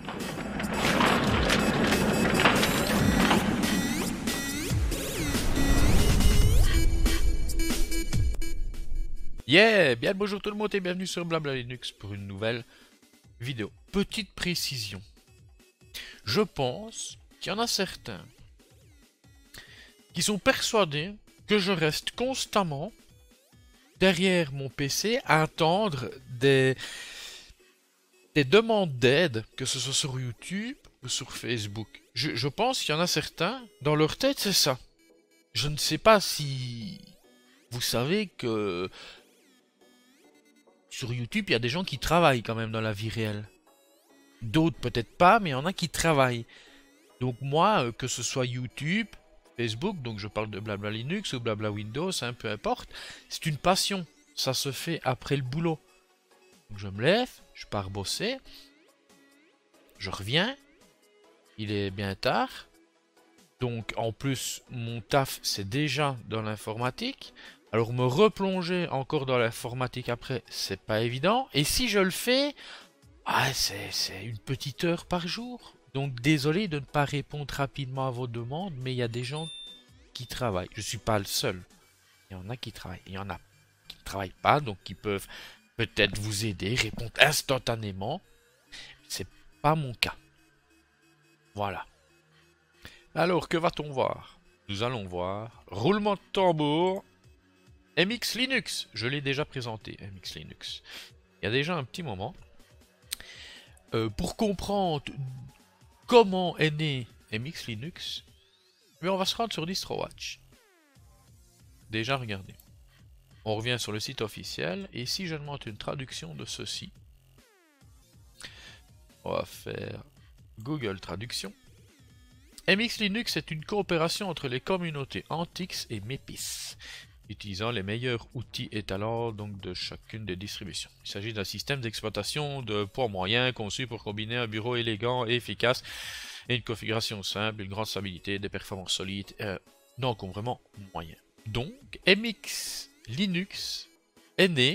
Yeah! Bien le bonjour tout le monde et bienvenue sur Blabla Linux pour une nouvelle vidéo. Petite précision. Je pense qu'il y en a certains qui sont persuadés que je reste constamment derrière mon PC à attendre des demandes d'aide, que ce soit sur YouTube ou sur Facebook. Je pense qu'il y en a certains, dans leur tête c'est ça. Je ne sais pas si vous savez que sur YouTube, il y a des gens qui travaillent quand même dans la vie réelle. D'autres peut-être pas, mais il y en a qui travaillent. Donc moi, que ce soit YouTube, Facebook, donc je parle de Blabla Linux ou Blabla Windows, hein, peu importe, c'est une passion. Ça se fait après le boulot. Donc je me lève, je pars bosser, je reviens, il est bien tard. Donc en plus, mon taf, c'est déjà dans l'informatique. Alors me replonger encore dans l'informatique après, c'est pas évident. Et si je le fais, c'est une petite heure par jour. Donc désolé de ne pas répondre rapidement à vos demandes, mais il y a des gens qui travaillent. Je suis pas le seul. Il y en a qui travaillent. Il y en a qui ne travaillent pas, donc qui peuvent peut-être vous aider, répondre instantanément. C'est pas mon cas. Voilà. Alors, que va-t-on voir? Nous allons voir roulement de tambour. MX Linux, je l'ai déjà présenté, MX Linux. Il y a déjà un petit moment. Pour comprendre comment est né MX Linux, mais on va se rendre sur DistroWatch. Déjà regardez. On revient sur le site officiel, et ici je demande une traduction de ceci. On va faire Google Traduction. MX Linux est une coopération entre les communautés Antix et Mepis, utilisant les meilleurs outils et talents donc de chacune des distributions. Il s'agit d'un système d'exploitation de poids moyen conçu pour combiner un bureau élégant et efficace et une configuration simple, une grande stabilité, des performances solides, d'encombrement moyen. Donc, MX Linux est né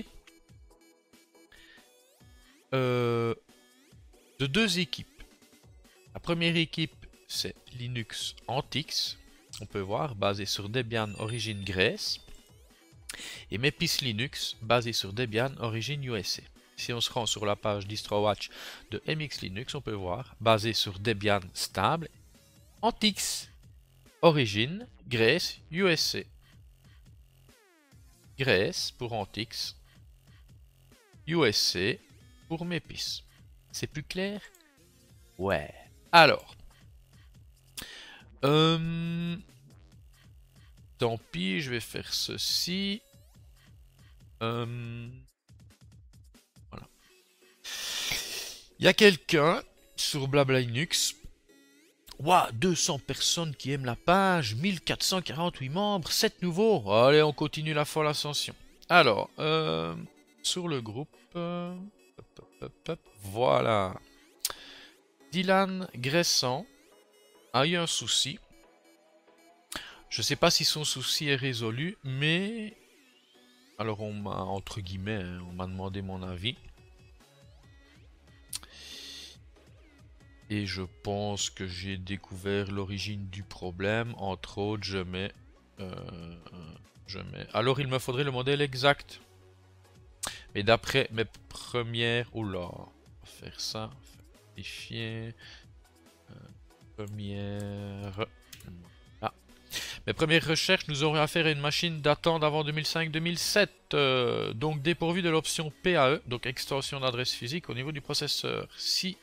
de deux équipes. La première équipe, c'est Linux Antix, on peut voir, basé sur Debian origine Grèce, et Mepis Linux, basé sur Debian origine USA. Si on se rend sur la page DistroWatch de MX Linux, on peut voir, basé sur Debian stable, Antix, origine Grèce, USA. Grèce pour Antix, USA pour Mepis. C'est plus clair? Ouais. Alors, tant pis, je vais faire ceci. Voilà. Il y a quelqu'un sur Blabla Linux. Waouh, 200 personnes qui aiment la page, 1448 membres, 7 nouveaux. Allez, on continue la folle ascension. Alors, sur le groupe, voilà. Dylan Gressan a eu un souci. Je sais pas si son souci est résolu, mais alors on m'a, entre guillemets, hein, on m'a demandé mon avis. Et je pense que j'ai découvert l'origine du problème. Entre autres, je mets... Alors il me faudrait le modèle exact. Mais d'après mes premières... Oula, on va faire ça. Vérifier. Mes premières recherches nous auraient affaire à une machine datant d'avant 2005-2007, donc dépourvue de l'option PAE, donc extension d'adresse physique au niveau du processeur. Si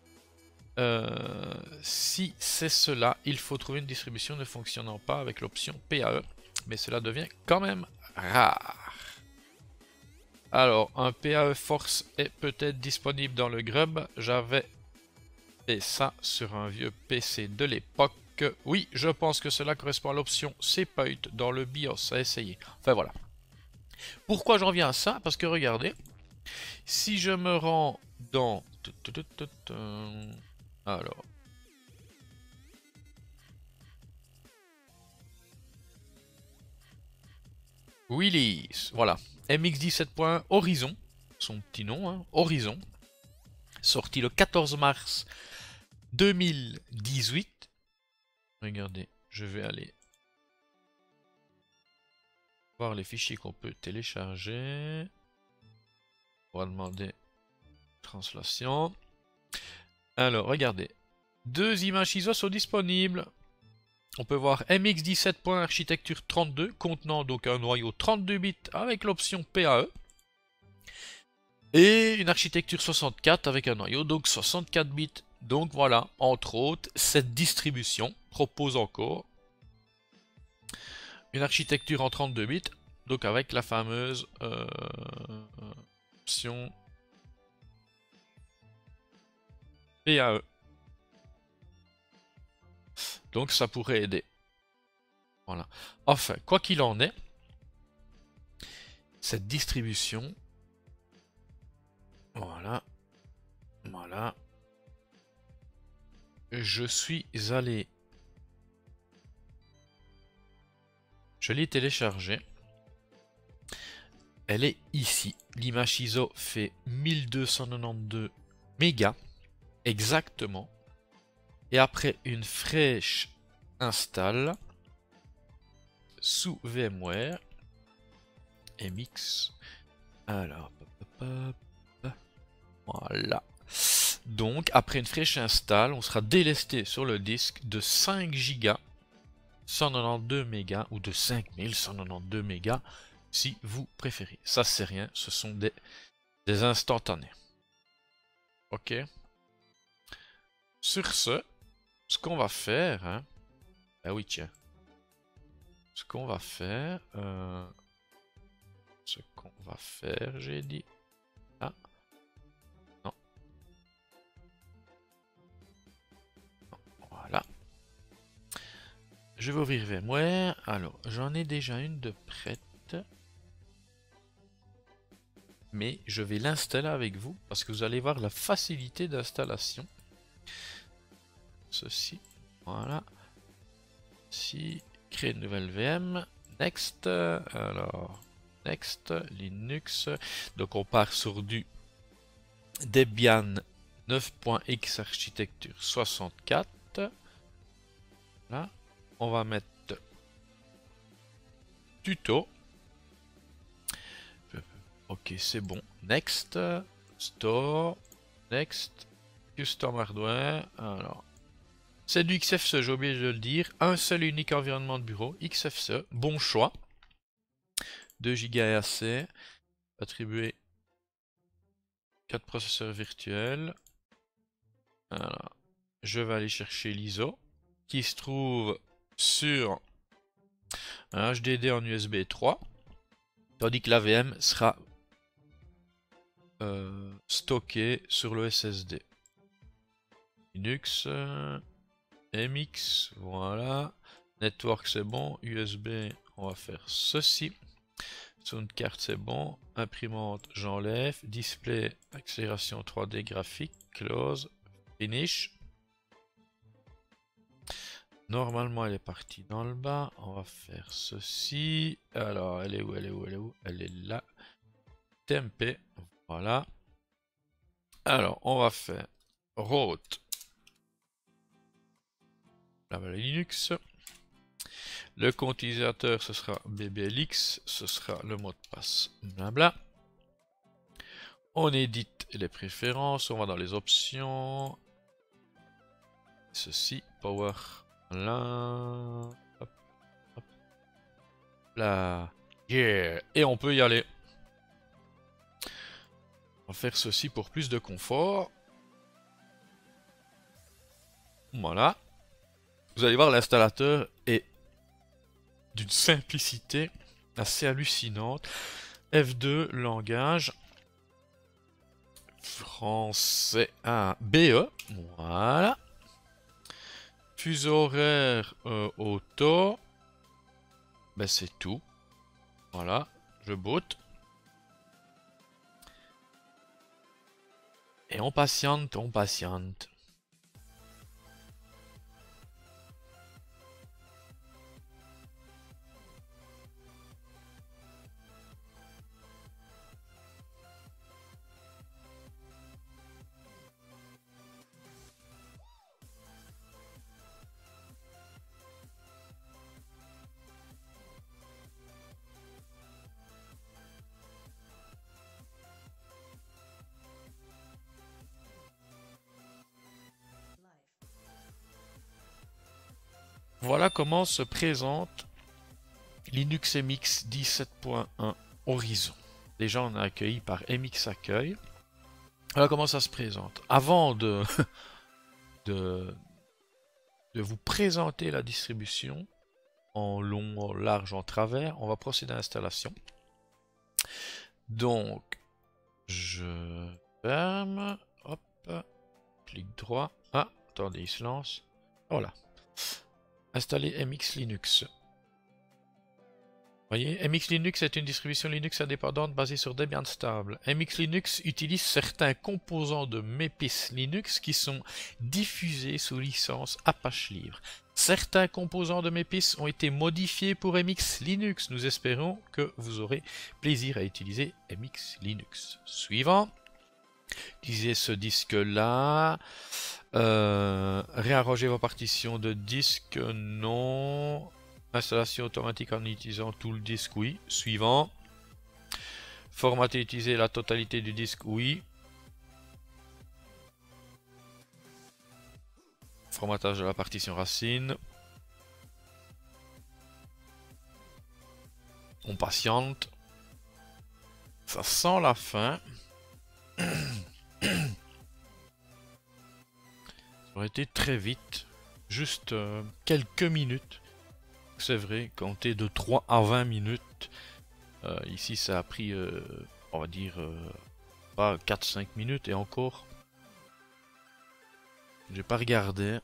c'est cela, il faut trouver une distribution ne fonctionnant pas avec l'option PAE, mais cela devient quand même rare. Alors, un PAE Force est peut-être disponible dans le grub. J'avais fait ça sur un vieux PC de l'époque. Oui, je pense que cela correspond à l'option CPUT dans le BIOS à essayer. Enfin voilà. Pourquoi j'en viens à ça? Parce que regardez, si je me rends dans... Alors... Willis, voilà. MX17. Horizon, son petit nom, hein, Horizon. sorti le 14 mars 2018. Regardez, je vais aller voir les fichiers qu'on peut télécharger. On va demander translation. Alors, regardez. 2 images ISO sont disponibles. On peut voir MX17.architecture 32 contenant donc un noyau 32 bits avec l'option PAE. Et une architecture 64 avec un noyau donc 64 bits. Donc voilà, entre autres, cette distribution propose encore une architecture en 32 bits, donc avec la fameuse option PAE. Donc ça pourrait aider. Voilà. Enfin, quoi qu'il en est, cette distribution, voilà, voilà, je l'ai téléchargée. Elle est ici. L'image ISO fait 1292 mégas, exactement. Et après une fraîche install sous VMware, MX, alors, voilà. Donc, après une fraîche install, on sera délesté sur le disque de 5 Go, 192 mégas, ou de 5192 mégas, si vous préférez. Ça, c'est rien, ce sont des instantanés. Ok. Sur ce qu'on va faire, hein, ah oui, tiens. Ce qu'on va faire, j'ai dit. Ah. Non. Non. Voilà. Je vais ouvrir VMware. Alors, j'en ai déjà une de prête. Mais je vais l'installer avec vous parce que vous allez voir la facilité d'installation. Ceci. Voilà. Ici. Créer une nouvelle VM. Next. Alors. Next. Linux. Donc on part sur du Debian 9.x architecture 64. Là. On va mettre tuto. Ok, c'est bon. Next. Store. Next. Custom hardware. Alors. C'est du XFCE, j'ai oublié de le dire. Un seul et unique environnement de bureau. XFCE. Bon choix. 2 Go et AC. Attribuer 4 processeurs virtuels. Alors. Je vais aller chercher l'ISO. Qui se trouve sur un HDD en USB 3. Tandis que la VM sera stocké sur le SSD. Linux, MX, voilà. Network c'est bon, USB on va faire ceci. Sound card c'est bon, imprimante j'enlève, display, accélération 3D graphique, close, finish. Normalement elle est partie dans le bas, on va faire ceci. Alors elle est où, elle est où, elle est où? Elle est là. TMP, voilà. Alors on va faire route. Là voilà Linux. Le compte utilisateur ce sera BBLX, ce sera le mot de passe, blabla. On édite les préférences, on va dans les options. Ceci, power, là, hop, hop, là, yeah, et on peut y aller. On va faire ceci pour plus de confort. Voilà. Vous allez voir, l'installateur est d'une simplicité assez hallucinante. F2, langage. Français A, BE. Voilà. Fuseau horaire auto. Ben c'est tout. Voilà. Je boot. Et on patiente, on patiente. voilà comment se présente Linux MX 17.1 Horizon. Déjà, on est accueilli par MX Accueil. Voilà comment ça se présente. Avant de vous présenter la distribution en long, en large, en travers, on va procéder à l'installation. Donc, je ferme, hop, clic droit. Ah, attendez, il se lance. Voilà. Installer MX Linux. Vous voyez, MX Linux est une distribution Linux indépendante basée sur Debian stable. MX Linux utilise certains composants de Mepis Linux qui sont diffusés sous licence Apache Libre. Certains composants de Mepis ont été modifiés pour MX Linux. Nous espérons que vous aurez plaisir à utiliser MX Linux. Suivant. Utilisez ce disque-là. Réarranger vos partitions de disque, non. Installation automatique en utilisant tout le disque, oui. Suivant. Formater et utiliser la totalité du disque, oui. Formatage de la partition racine. On patiente. Ça sent la fin. Ça aurait été très vite. Juste quelques minutes. C'est vrai, compter de 3 à 20 minutes. Ici, ça a pris, on va dire, pas 4-5 minutes et encore. J'ai pas regardé.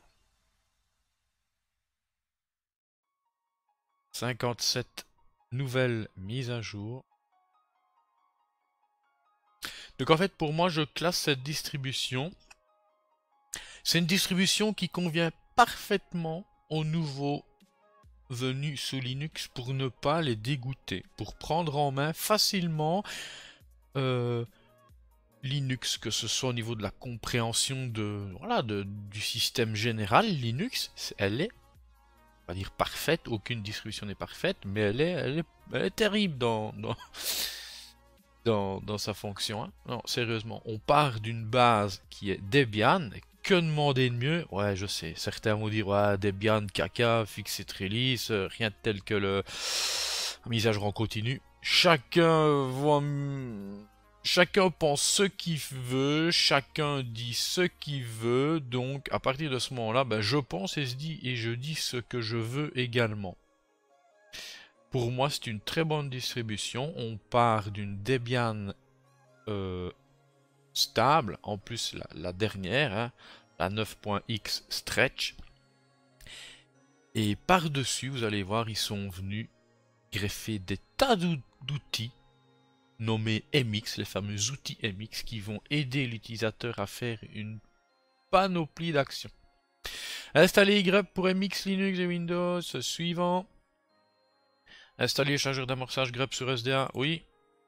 57 nouvelles mises à jour. Donc en fait, pour moi, je classe cette distribution. C'est une distribution qui convient parfaitement aux nouveaux venus sous Linux pour ne pas les dégoûter, pour prendre en main facilement Linux, que ce soit au niveau de la compréhension du système général. Linux, elle est, on va dire, parfaite. Aucune distribution n'est parfaite, mais elle est terrible dans sa fonction. Hein. Non, sérieusement, on part d'une base qui est Debian. Que demander de mieux? Ouais, je sais. Certains vont dire, ouais, Debian, caca, fixed release, rien de tel que le mise à jour en continu. Chacun pense ce qu'il veut, chacun dit ce qu'il veut. Donc, à partir de ce moment-là, ben, je pense et je dis ce que je veux également. Pour moi, c'est une très bonne distribution. On part d'une Debian stable, en plus la dernière, hein, la 9.x stretch. Et par-dessus, vous allez voir, ils sont venus greffer des tas d'outils nommés MX, les fameux outils MX qui vont aider l'utilisateur à faire une panoplie d'actions. Installer grep pour MX Linux et Windows, suivant. Installer échangeur d'amorçage grep sur SDA, oui.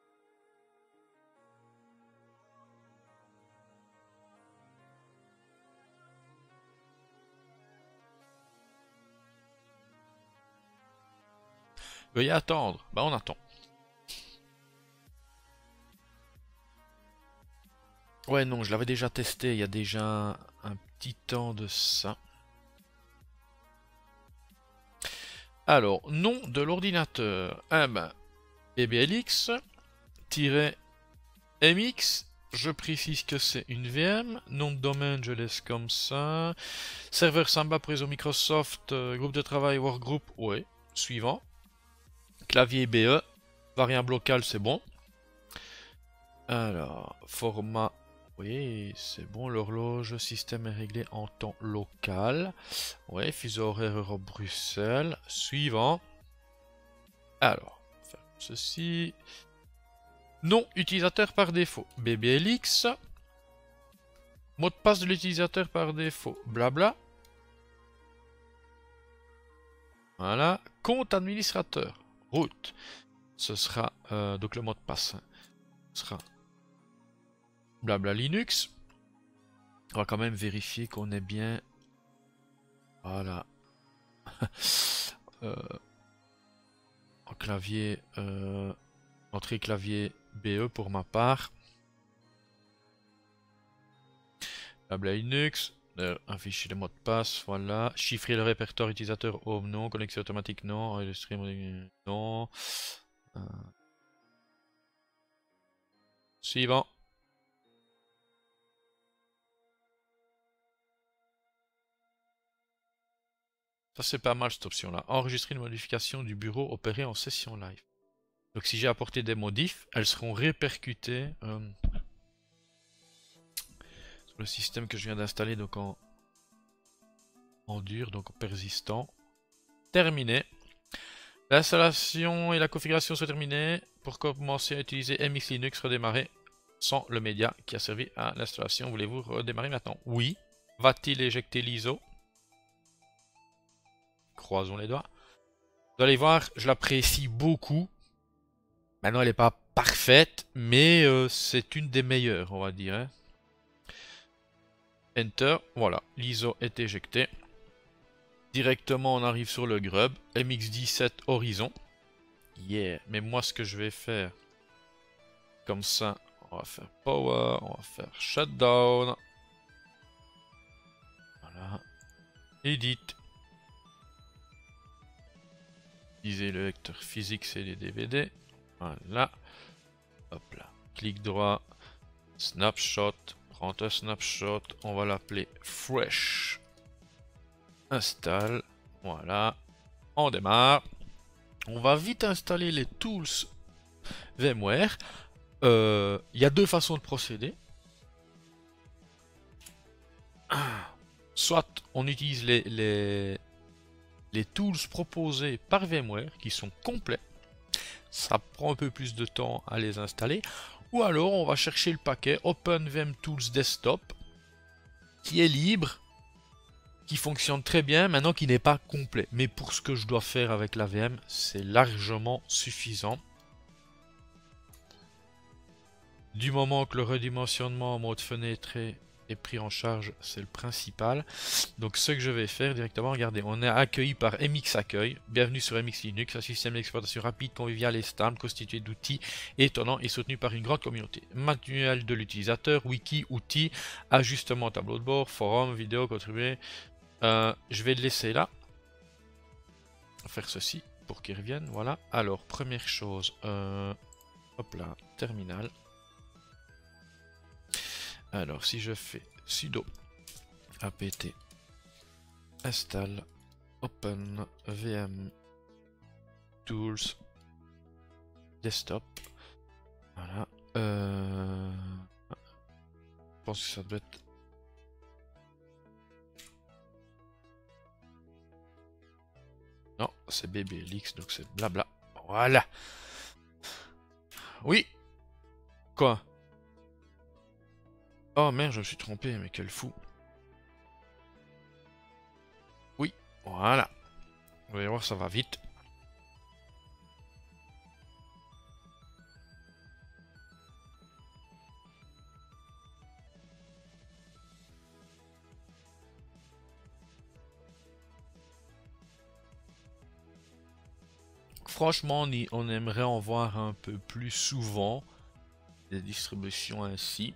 Veuillez attendre. Bah on attend. Ouais non, je l'avais déjà testé il y a déjà un petit temps de ça. Alors, nom de l'ordinateur. Ah ben, BBLX-MX. Je précise que c'est une VM. Nom de domaine, je laisse comme ça. Serveur Samba pour réseau Microsoft. Groupe de travail Workgroup. Ouais. Suivant. Clavier BE. Variable locale, c'est bon. Alors, format. Oui, c'est bon. L'horloge. Système est réglé en temps local. Ouais, fuseau horaire Europe Bruxelles. Suivant. Alors, faire ceci. Nom utilisateur par défaut. BBLX. Mot de passe de l'utilisateur par défaut. Blabla. Voilà. Compte administrateur. Root. Ce sera donc le mot de passe. Ce sera blabla Linux. On va quand même vérifier qu'on est bien. Voilà. En clavier. Entrée clavier BE pour ma part. Blabla Linux. Afficher les mots de passe, voilà. Chiffrer le répertoire utilisateur home, non. Connexion automatique, non. Illustrer, non. Euh, Suivant. Ça c'est pas mal cette option là. Enregistrer une modification du bureau opérée en session live. Donc si j'ai apporté des modifs, elles seront répercutées sur le système que je viens d'installer, donc en dur, donc en persistant. Terminé. L'installation et la configuration sont terminées. Pour commencer à utiliser MX Linux, redémarrer sans le média qui a servi à l'installation. Voulez-vous redémarrer maintenant? Oui. Va-t-il éjecter l'ISO? Croisons les doigts. Vous allez voir, je l'apprécie beaucoup. Maintenant, elle n'est pas parfaite, mais c'est une des meilleures, on va dire. Hein. Enter, voilà, l'ISO est éjecté. Directement, on arrive sur le grub. MX17 horizon. Yeah, mais moi, ce que je vais faire, comme ça, on va faire power, on va faire shutdown. Voilà. Edit. Utiliser le lecteur physique, c'est les DVD. Voilà. Hop là. Clic droit. Snapshot. Prends un snapshot. On va l'appeler fresh. Installe. Voilà. On démarre. On va vite installer les tools VMware. Il y a deux façons de procéder. Soit on utilise les tools proposés par VMware qui sont complets. Ça prend un peu plus de temps à les installer. Ou alors on va chercher le paquet OpenVMTools Desktop qui est libre, qui fonctionne très bien, maintenant qui n'est pas complet. Mais pour ce que je dois faire avec la VM, c'est largement suffisant. Du moment que le redimensionnement en mode fenêtre est pris en charge, c'est le principal. Donc ce que je vais faire directement, regardez, on est accueilli par MX Accueil. Bienvenue sur MX Linux, un système d'exploitation rapide, convivial et stable, constitué d'outils étonnants et soutenu par une grande communauté. Manuel de l'utilisateur, wiki, outils, ajustement, tableau de bord, forum, vidéo, contribuer. Je vais le laisser là. Faire ceci pour qu'il revienne. Voilà. Alors, première chose, hop là, terminal. Alors, si je fais sudo apt install open vm tools desktop, voilà. Je pense que ça doit être. Non, c'est BBLX, donc c'est blabla. Voilà. Oui. Quoi? Oh merde, je me suis trompé, mais quel fou. Oui, voilà. Vous allez voir, ça va vite. Franchement, on aimerait en voir un peu plus souvent des distributions ainsi.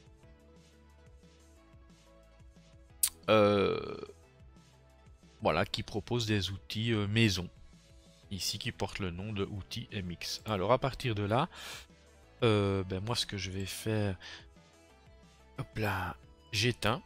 Voilà, qui propose des outils maison. Ici, qui porte le nom de outils MX. Alors, à partir de là, ben moi, ce que je vais faire... Hop là, j'éteins.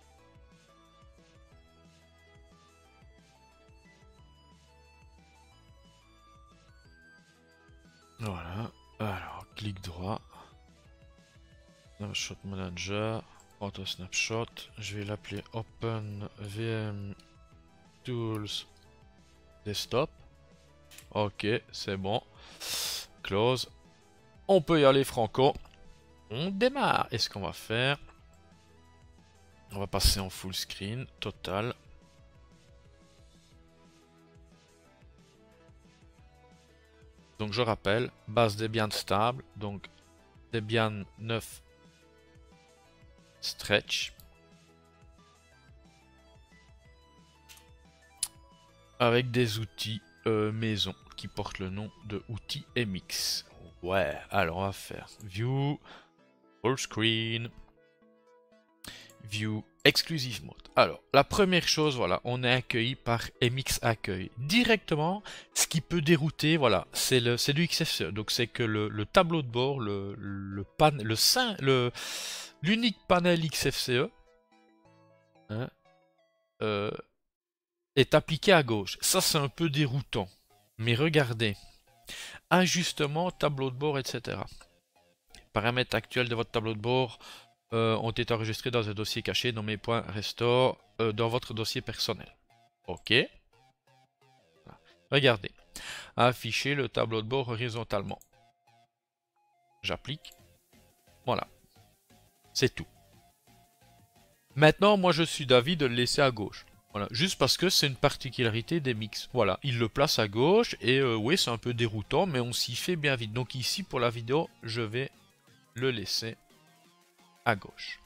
Voilà. Alors, clic droit. Snapshot Manager. Auto Snapshot. Je vais l'appeler Open VM Tools Desktop. Ok, c'est bon. Close. On peut y aller franco. On démarre. Et ce qu'on va faire, on va passer en full screen total. Donc je rappelle, base Debian stable, donc Debian 9 stretch. Avec des outils maison qui portent le nom de outils MX. Ouais, alors on va faire View, Full Screen, View Exclusive Mode. Alors, la première chose, voilà, on est accueilli par MX Accueil. Directement, ce qui peut dérouter, voilà, c'est du XFCE. Donc, c'est que le tableau de bord, l'unique panel XFCE hein, est appliqué à gauche. Ça, c'est un peu déroutant. Mais regardez, ajustement, tableau de bord, etc. Paramètres actuels de votre tableau de bord ont été enregistrés dans un dossier caché nommé .restore dans votre dossier personnel. Ok. Voilà. Regardez. Afficher le tableau de bord horizontalement. J'applique. Voilà. C'est tout. Maintenant, moi je suis d'avis de le laisser à gauche. Voilà. Juste parce que c'est une particularité des mix. Voilà. Il le place à gauche et oui, c'est un peu déroutant, mais on s'y fait bien vite. Donc ici, pour la vidéo, je vais le laisser à gauche.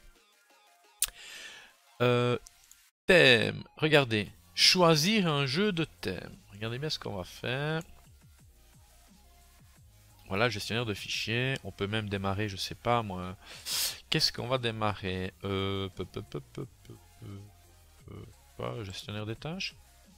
Thème. Regardez. Choisir un jeu de thème. Regardez bien ce qu'on va faire. Voilà, gestionnaire de fichiers. On peut même démarrer, je sais pas moi. Qu'est-ce qu'on va démarrer gestionnaire des tâches.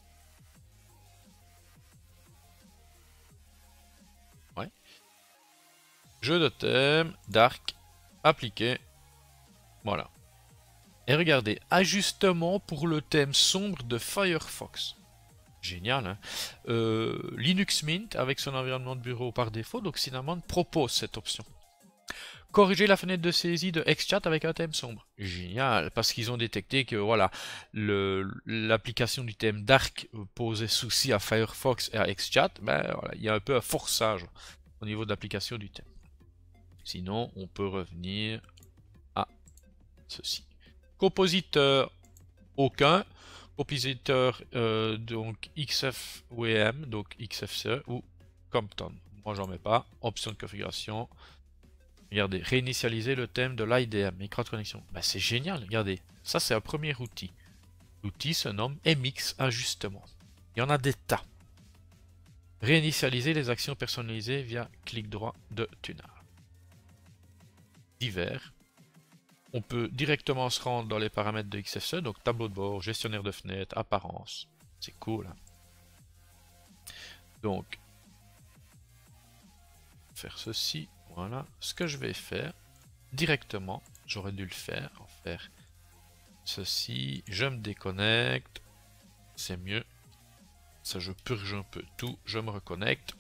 Ouais. Jeu de thème, dark, appliqué. Voilà. Et regardez, ajustement pour le thème sombre de Firefox. Génial, hein. Linux Mint, avec son environnement de bureau par défaut, donc Cinnamon propose cette option. Corriger la fenêtre de saisie de XChat avec un thème sombre. Génial, parce qu'ils ont détecté que voilà, l'application du thème Dark posait souci à Firefox et à XChat. Ben voilà, il y a un peu un forçage au niveau de l'application du thème. Sinon, on peut revenir à ceci. Compositeur, aucun. Compositeur donc XFWM, donc XFCE ou Compton. Moi j'en mets pas. Option de configuration. Regardez, réinitialiser le thème de l'IDM, micro de connexion. Bah, c'est génial, regardez. Ça c'est un premier outil. L'outil se nomme MX Ajustement. Il y en a des tas. Réinitialiser les actions personnalisées via clic droit de tunnel. Divers. On peut directement se rendre dans les paramètres de XFCE, donc tableau de bord, gestionnaire de fenêtres, apparence. C'est cool. Hein. Donc, faire ceci. Voilà. Ce que je vais faire directement, j'aurais dû le faire, faire ceci. Je me déconnecte. C'est mieux. Ça, je purge un peu tout. Je me reconnecte.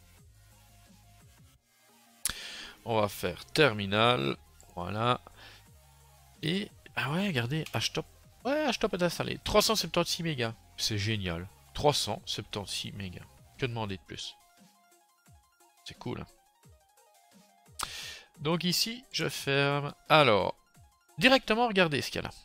On va faire terminal. Voilà. Et, ah ouais, regardez, HTOP. Ouais, HTOP est installé. 376 mégas. C'est génial. 376 mégas. Que demander de plus? C'est cool. Hein. Donc ici, je ferme. Alors, directement, regardez ce qu'il y a là.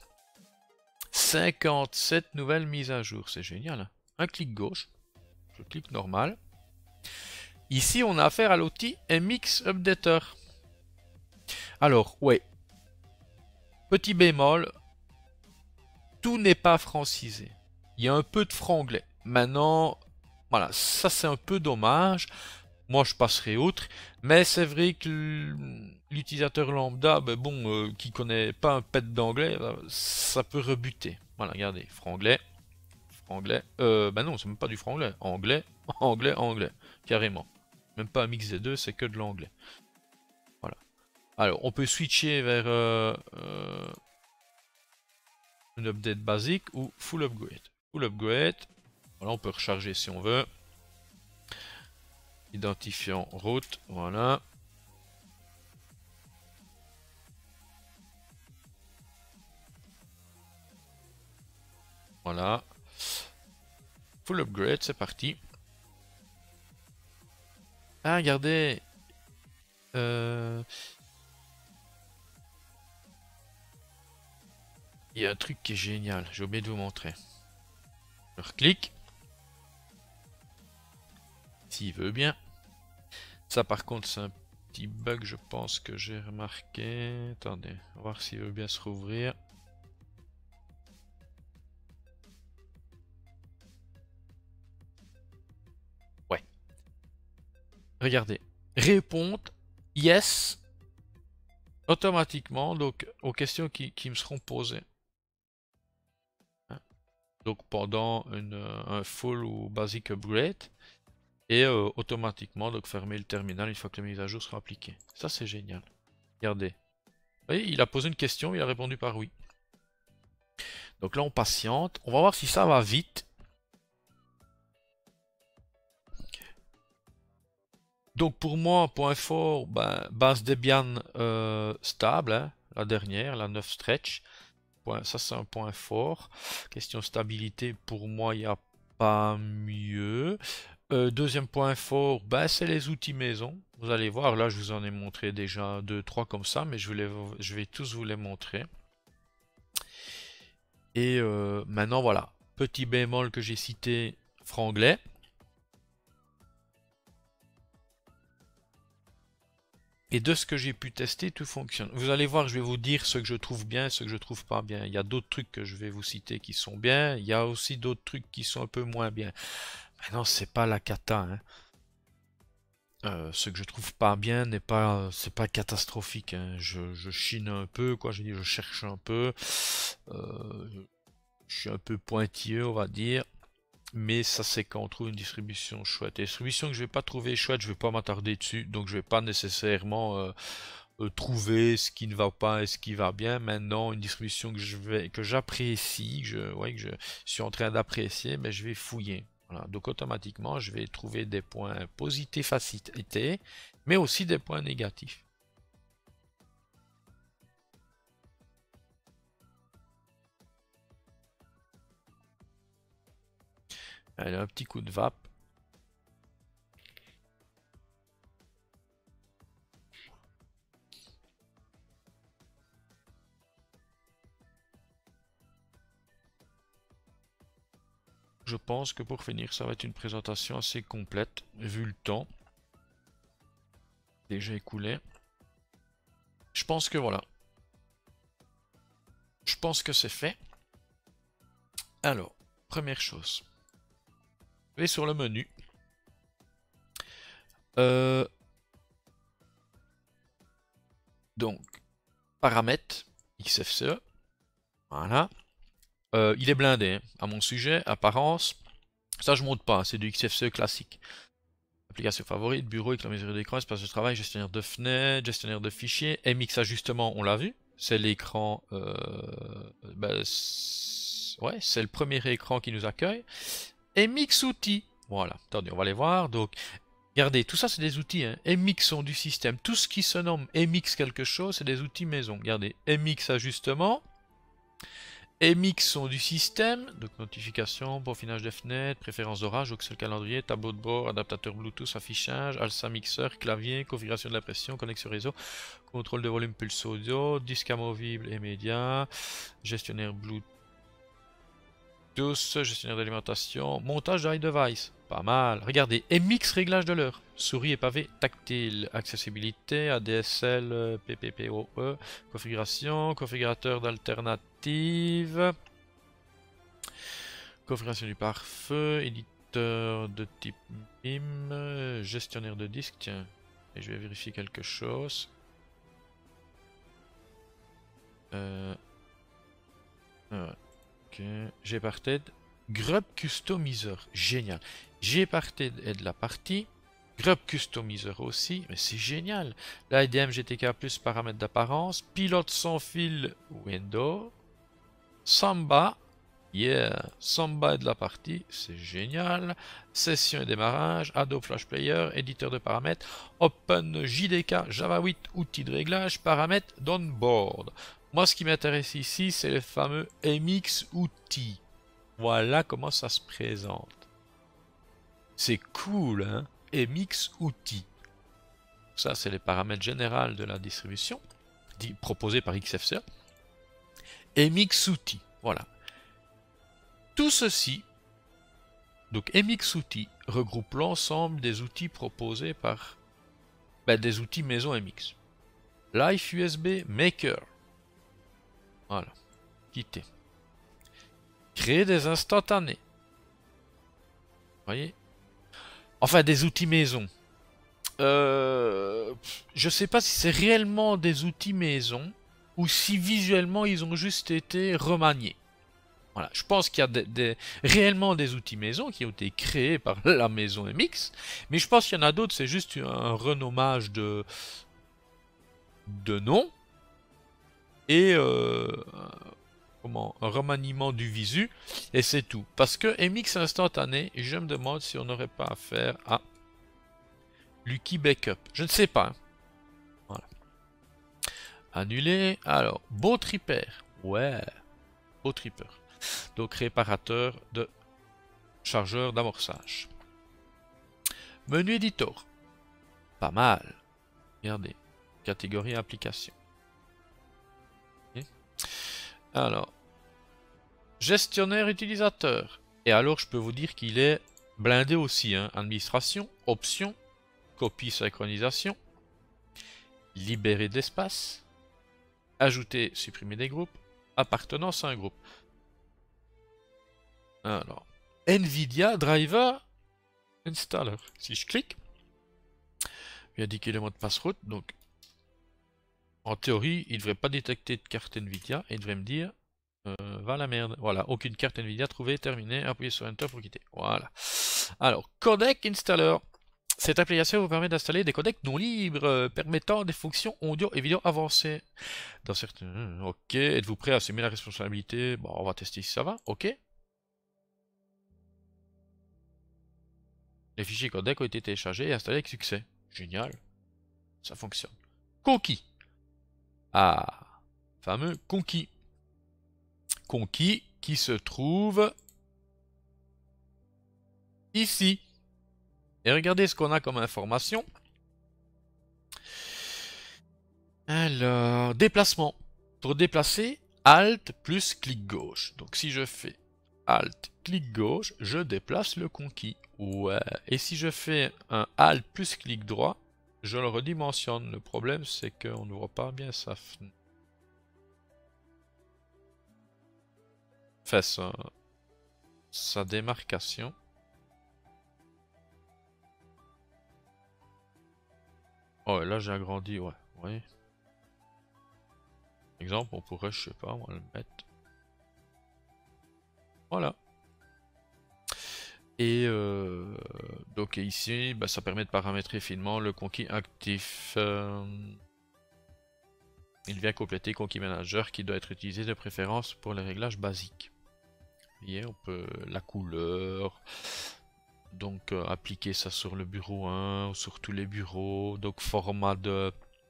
57 nouvelles mises à jour. C'est génial. Hein. Un clic gauche. Je clique normal. Ici, on a affaire à l'outil MX Updater. Alors, ouais. Petit bémol, tout n'est pas francisé. Il y a un peu de franglais. Maintenant, voilà, ça c'est un peu dommage. Moi, je passerai outre. Mais c'est vrai que l'utilisateur lambda, ben bon, qui connaît pas un pet d'anglais, ça peut rebuter. Voilà, regardez, franglais, franglais. Ben non, c'est même pas du franglais. Anglais, anglais, anglais, carrément. Même pas un mix des deux, c'est que de l'anglais. Voilà. Alors, on peut switcher vers une update basique ou full upgrade. Full upgrade. Voilà, on peut recharger si on veut. Identifiant route, voilà. Voilà. Full upgrade, c'est parti. Ah, regardez. Il y a un truc qui est génial, j'ai oublié de vous montrer. Je reclique. S'il veut bien. Ça par contre c'est un petit bug je pense que j'ai remarqué. Attendez, on va voir s'il veut bien se rouvrir. Ouais. Regardez. Répondre yes. automatiquement, donc, aux questions qui me seront posées. Hein. Donc, pendant un full ou basic upgrade. Et automatiquement, donc, fermer le terminal une fois que les mises à jour seront appliquées. Ça, c'est génial. Regardez. Vous voyez, il a posé une question, il a répondu par oui. Donc là, on patiente. On va voir si ça va vite. Donc pour moi, point fort, ben, base Debian stable, hein, la dernière, la 9 stretch. Ça, c'est un point fort. Question stabilité, pour moi, il n'y a pas mieux. Deuxième point fort, ben, c'est les outils maison. Vous allez voir, là, je vous en ai montré déjà 2-3 comme ça, mais je vais tous vous les montrer. Et maintenant, voilà. Petit bémol que j'ai cité, franglais. Et de ce que j'ai pu tester, tout fonctionne. Vous allez voir, je vais vous dire ce que je trouve bien et ce que je trouve pas bien. Il y a d'autres trucs que je vais vous citer qui sont bien. Il y a aussi d'autres trucs qui sont un peu moins bien. Maintenant, c'est pas la cata. Hein. Ce que je trouve pas bien n'est pas, c'est pas catastrophique. Hein. Je chine un peu, quoi. Je cherche un peu. Je suis un peu pointilleux, on va dire. Mais ça, c'est quand on trouve une distribution chouette. Et distribution que je vais pas trouver chouette, je vais pas m'attarder dessus. Donc, je vais pas nécessairement trouver ce qui ne va pas et ce qui va bien. Maintenant, une distribution que j'apprécie, que je suis en train d'apprécier, mais je vais fouiller. Voilà. Donc, automatiquement, je vais trouver des points positifs à citer, mais aussi des points négatifs. Allez, un petit coup de vape. Je pense que pour finir, ça va être une présentation assez complète, vu le temps déjà écoulé. Je pense que voilà. Je pense que c'est fait. Alors, première chose. Je vais sur le menu. Donc, paramètres, XFCE. Voilà. Il est blindé, hein, à mon sujet, apparence. Ça, je monte pas, c'est du XFCE classique. Application favorite, bureau, avec la mesure d'écran, espace de travail, gestionnaire de fenêtres, gestionnaire de fichiers. MX ajustement, on l'a vu. C'est l'écran. Ouais, c'est le premier écran qui nous accueille. MX outils. Voilà, attendez, on va les voir. Donc, regardez, tout ça, c'est des outils. Hein. MX sont du système. Tout ce qui se nomme MX quelque chose, c'est des outils maison. Regardez, MX ajustement. MX sont du système, donc notification, peaufinage des fenêtres, préférence d'orage, donc c'est le calendrier, tableau de bord, adaptateur Bluetooth, affichage, Alsa mixeur, clavier, configuration de la pression, connexion réseau, contrôle de volume pulse audio, disque amovible et média, gestionnaire Bluetooth, gestionnaire d'alimentation, montage d'iDevice, pas mal. Regardez, MX réglage de l'heure, souris et pavé tactile, accessibilité, ADSL, PPPoE, configuration, configurateur d'alternative, configuration du pare-feu, éditeur de type MIM, gestionnaire de disque, tiens, et je vais vérifier quelque chose. Ok, Gparted, Grub Customizer, génial. Gparted est de la partie, Grub Customizer aussi, mais c'est génial. L'IDM GTK+, paramètres d'apparence, pilote sans fil Windows, Samba, yeah, Samba est de la partie, c'est génial. Session et démarrage, Adobe Flash Player, éditeur de paramètres, OpenJDK, Java 8, outils de réglage, paramètres d'onboard. Moi, ce qui m'intéresse ici, c'est le fameux MX outils. Voilà comment ça se présente. C'est cool, hein? MX outils. Ça, c'est les paramètres généraux de la distribution, proposés par XFCE. MX outils, voilà. Tout ceci, donc MX outils, regroupe l'ensemble des outils proposés par des outils maison MX. Life USB Maker. Voilà. Quitter. Créer des instantanés. Voyez? Enfin, des outils maison. Je sais pas si c'est réellement des outils maison ou si visuellement ils ont juste été remaniés. Voilà, je pense qu'il y a réellement des outils maison qui ont été créés par la maison MX, mais je pense qu'il y en a d'autres, c'est juste un renommage de nom et un remaniement du visu, et c'est tout. Parce que MX instantané, je me demande si on n'aurait pas affaire à Lucky Backup. Je ne sais pas. Hein. Voilà. Annuler. Alors, Beau Tripper. Ouais, Beau Tripper. Donc, réparateur de chargeur d'amorçage. Menu éditeur. Pas mal. Regardez. Catégorie application. Alors, gestionnaire utilisateur. Et alors, je peux vous dire qu'il est blindé aussi. Hein. Administration, options, copie, synchronisation, libérer de l'espace, ajouter, supprimer des groupes, appartenance à un groupe. Alors, NVIDIA Driver Installer. Si je clique, il a indiqué le mot de passe route. Donc, en théorie, il ne devrait pas détecter de carte NVIDIA et il devrait me dire va la merde. Voilà, aucune carte NVIDIA trouvée, terminée. Appuyez sur Enter pour quitter. Voilà. Alors, Codec Installer. Cette application vous permet d'installer des codecs non libres permettant des fonctions audio et vidéo avancées. Dans certains... Ok, êtes-vous prêt à assumer la responsabilité? Bon, on va tester si ça va. Ok. Les fichiers codec ont été téléchargés et installés avec succès. Génial. Ça fonctionne. Conquis. Ah, fameux conquis. Conquis qui se trouve ici. Et regardez ce qu'on a comme information. Alors, déplacement. Pour déplacer, Alt plus clic gauche. Donc si je fais Alt, clic gauche, je déplace le conquis. Ouais. Et si je fais un Alt plus clic droit, je le redimensionne. Le problème, c'est qu'on ne voit pas bien sa fenêtre. Enfin, sa démarcation. Oh, là j'ai agrandi, ouais. Oui. Exemple, on pourrait, je sais pas, on va le mettre. Voilà. Et donc ici, bah, ça permet de paramétrer finement le conquis actif. Il vient compléter Conquis Manager qui doit être utilisé de préférence pour les réglages basiques. Vous voyez, on peut la couleur. Donc appliquer ça sur le bureau 1 ou sur tous les bureaux. Donc format de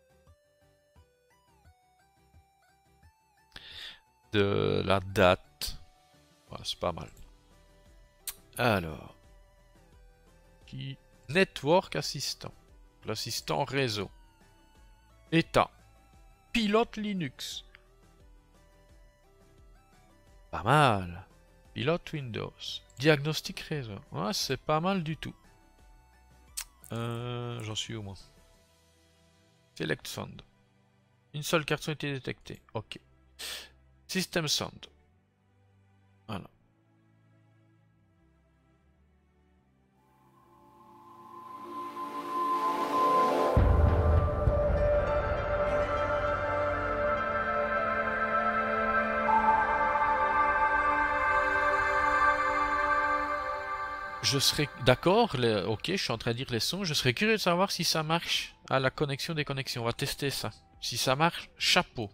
la date. Voilà, c'est pas mal. Alors. Network Assistant. L'assistant réseau. État. Pilote Linux. Pas mal. Pilote Windows. Diagnostic réseau. Ouais, c'est pas mal du tout. J'en suis au moins. Select Sound. Une seule carte a été détectée. Ok. System Sound. Voilà. Je serais d'accord, ok, je suis en train de dire les sons, je serais curieux de savoir si ça marche à la connexion des connexions, on va tester ça. Si ça marche, chapeau.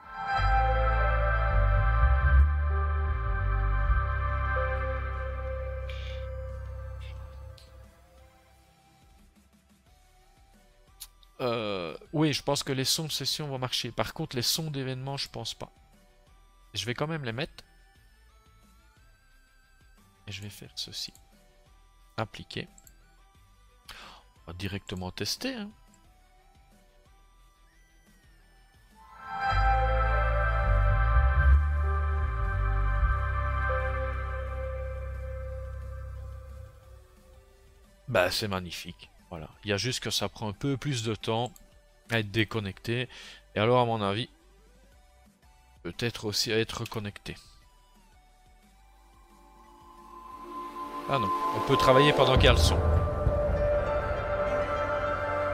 Oui, je pense que les sons de session vont marcher. Par contre, les sons d'événements, je pense pas. Je vais quand même les mettre. Et je vais faire ceci. Appliquer. On va directement tester. Hein. Bah, c'est magnifique. Voilà. Il y a juste que ça prend un peu plus de temps à être déconnecté. Et alors, à mon avis, peut-être aussi à être connecté. Ah non, on peut travailler pendant qu'il y a le son.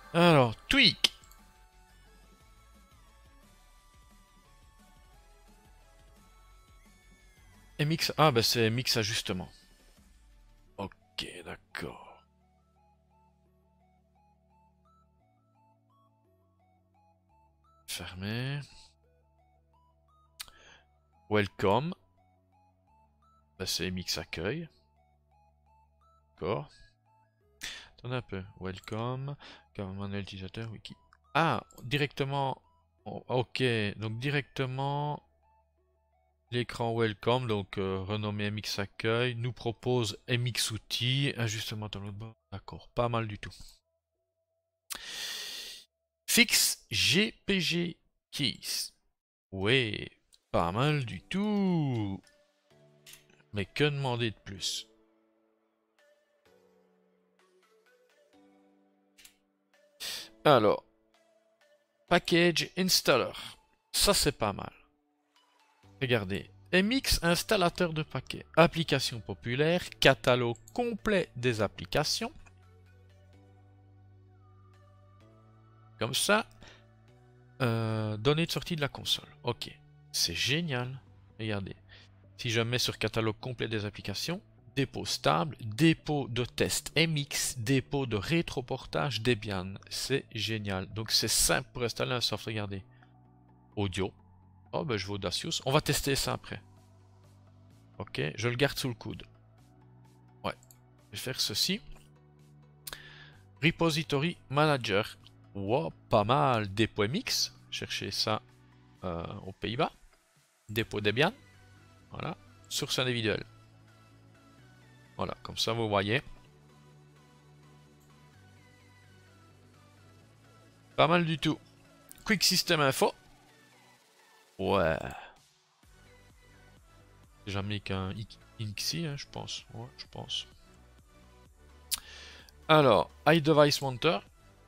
Alors, tweak. MX... Ah, bah c'est MX ajustement. Ok, d'accord. Fermé. Welcome. Bah c'est MX accueil. D'accord. Attendez un peu. Welcome. Manuel utilisateur, wiki. Ah, directement. Ok, donc directement. L'écran Welcome, donc renommé MX Accueil, nous propose MX Outils, ajustement tableau de bord. D'accord, pas mal du tout. Fixe GPG Keys. Ouais, pas mal du tout. Mais que demander de plus? Alors, Package Installer. Ça, c'est pas mal. Regardez. MX installateur de paquets. Application populaire. Catalogue complet des applications. Comme ça. Données de sortie de la console. Ok. C'est génial. Regardez. Si je mets sur catalogue complet des applications. Dépôt stable. Dépôt de test MX. Dépôt de rétroportage Debian. C'est génial. Donc c'est simple pour installer un soft. Regardez. Audio. Oh ben je vais Audacious. On va tester ça après. Ok. Je le garde sous le coude. Ouais. Je vais faire ceci. Repository Manager. Wow, pas mal. Dépôt MX. Cherchez ça aux Pays-Bas. Dépôt Debian. Voilà. Source individuelle. Voilà, comme ça vous voyez. Pas mal du tout. Quick System Info. Ouais. J'ai jamais qu'un Inxi, hein, je pense. Ouais, je pense. Alors, iDevice Monitor.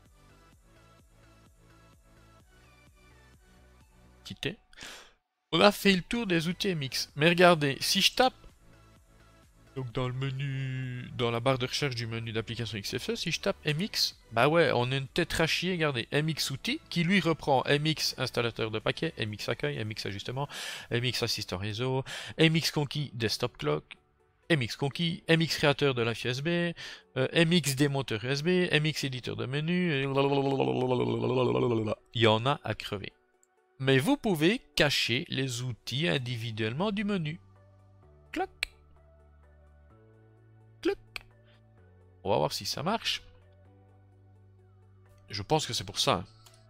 Quitter. On a fait le tour des outils MX. Mais regardez, si je tape donc dans le menu, dans la barre de recherche du menu d'application XFCE, si je tape MX, bah ouais, on a une tête à chier, regardez, MX outils, qui lui reprend MX installateur de paquets, MX accueil, MX ajustement, MX assistant réseau, MX conquis desktop clock, MX conquis, MX créateur de l'IF USB, MX démonteur USB, MX éditeur de menu, il y en a à crever. Mais vous pouvez cacher les outils individuellement du menu. Cloc. Cloc. On va voir si ça marche. Je pense que c'est pour ça.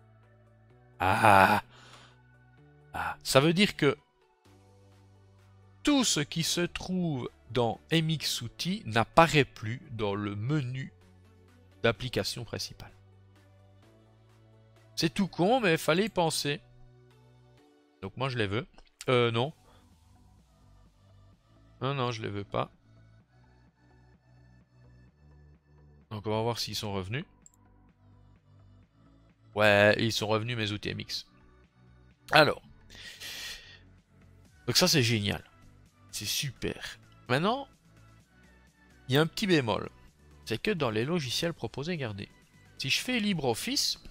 Ah. Ça veut dire que tout ce qui se trouve dans MX Outils n'apparaît plus dans le menu d'application principale. C'est tout con, mais il fallait y penser. Donc moi je les veux. Non. Non, je les veux pas. Donc on va voir s'ils sont revenus. Ouais, ils sont revenus mes outils MX. Alors. Donc ça c'est génial. C'est super. Maintenant, il y a un petit bémol. C'est que dans les logiciels proposés, regardez. Si je fais LibreOffice,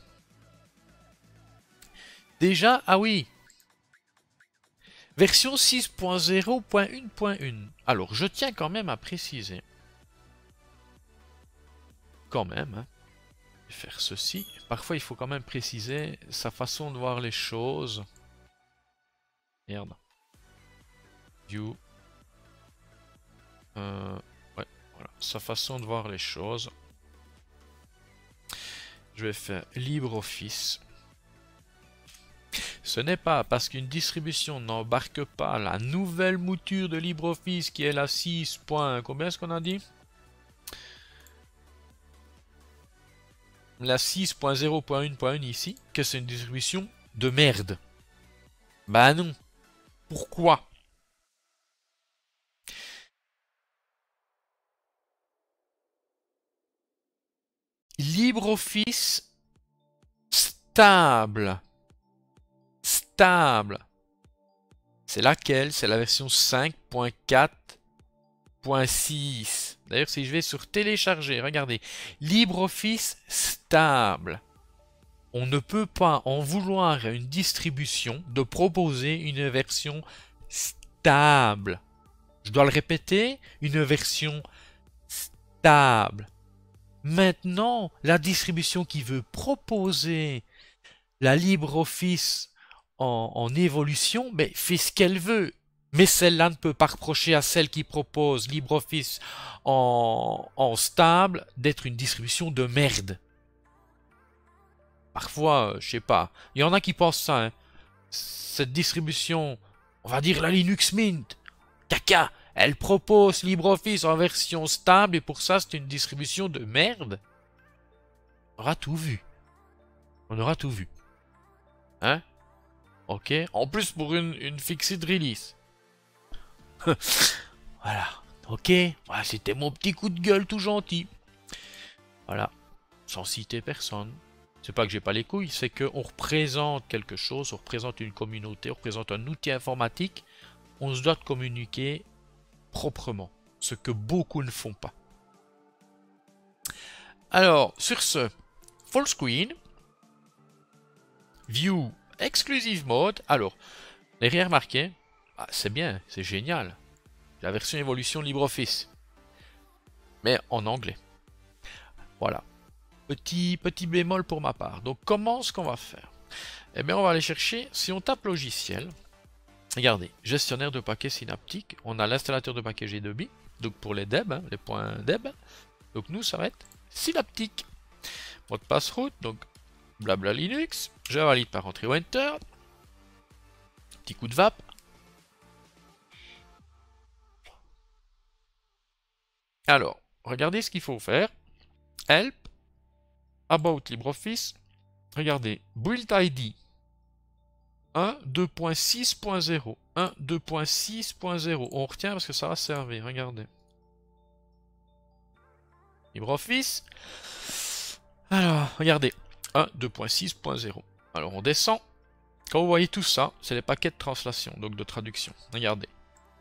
déjà, ah oui, version 6.0.1.1. Alors, je tiens quand même à préciser. Quand même, hein. Je vais faire ceci. Parfois, il faut quand même préciser sa façon de voir les choses. Merde. View. Ouais, voilà. Sa façon de voir les choses. Je vais faire LibreOffice. Ce n'est pas parce qu'une distribution n'embarque pas la nouvelle mouture de LibreOffice qui est la 6. Combien est-ce qu'on a dit? La 6.0.1.1 ici, que c'est une distribution de merde. Bah non. Pourquoi? LibreOffice stable. Stable. C'est laquelle? C'est la version 5.4.6. D'ailleurs, si je vais sur télécharger, regardez. LibreOffice stable. On ne peut pas en vouloir à une distribution de proposer une version stable. Je dois le répéter, une version stable. Maintenant, la distribution qui veut proposer la LibreOffice en évolution, mais fait ce qu'elle veut. Mais celle-là ne peut pas reprocher à celle qui propose LibreOffice en stable d'être une distribution de merde. Parfois, je sais pas, il y en a qui pensent ça, hein. Cette distribution, on va dire la Linux Mint, caca, elle propose LibreOffice en version stable et pour ça c'est une distribution de merde. On aura tout vu. On aura tout vu. Hein? Ok. En plus pour une fixed release. Voilà. Ok. Voilà, c'était mon petit coup de gueule tout gentil. Voilà. Sans citer personne. C'est pas que j'ai pas les couilles, c'est qu'on représente quelque chose, on représente une communauté, on représente un outil informatique. On se doit de communiquer proprement. Ce que beaucoup ne font pas. Alors, sur ce, full screen. View exclusive mode. Alors, vous avez rien remarqué? Ah, c'est bien, c'est génial. La version évolution LibreOffice. Mais en anglais. Voilà. Petit bémol pour ma part. Donc, comment est-ce qu'on va faire? Eh bien, on va aller chercher, si on tape logiciel, regardez, gestionnaire de paquets synaptiques, on a l'installateur de paquets G2B, donc pour les deb, hein, les points deb. Donc, nous, ça va être synaptique. Mot de passe route, donc blabla Linux, je valide par entrée ou enter. Petit coup de vape. Alors, regardez ce qu'il faut faire. Help, About LibreOffice, regardez, Build ID 1.2.6.0, 1.2.6.0, on retient parce que ça va servir, regardez. LibreOffice, alors, regardez, 1.2.6.0, alors on descend, quand vous voyez tout ça, c'est les paquets de translation, donc de traduction, regardez.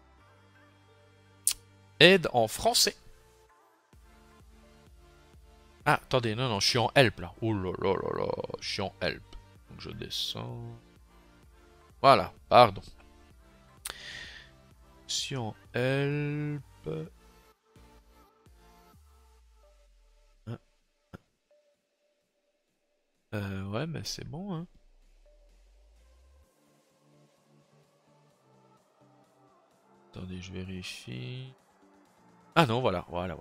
Aide en français. Ah, attendez, non, je suis en help là. Oh là là là là, je suis en help. Donc je descends. Voilà, pardon. Je suis en help. Ouais, mais c'est bon, hein. Attendez, je vérifie. Ah non, voilà. Voilà.